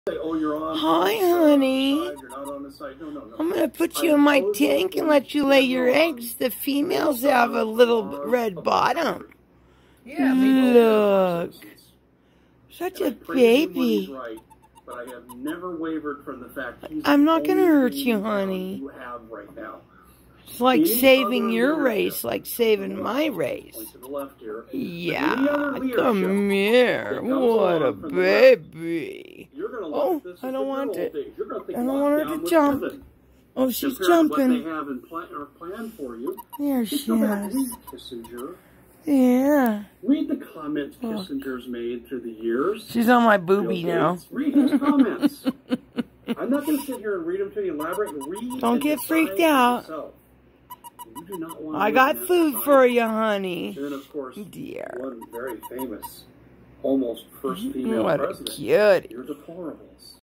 Oh, you're on. Hi, honey. You're not on the side. No. I'm going to put you in my tank and let you lay your eggs. The females have a little red bottom. Yeah, look. Such a baby. But I have never wavered from the fact I'm not going to hurt you, honey. You have right now. It's like saving your race, like saving my race. To the left here. Yeah, come here. What a baby. Oh, I don't want it. I don't want her to jump. Oh, she's jumping. There she is. Kissinger. Yeah. Read the comments Kissinger's made through the years. She's on my boobie now. Read his comments. I'm not going to sit here and read them to you, elaborate. Don't get freaked out. You do not want I got food for you, honey. And then, of course, dear. One very famous, almost first female what president. A cutie. Your deplorables.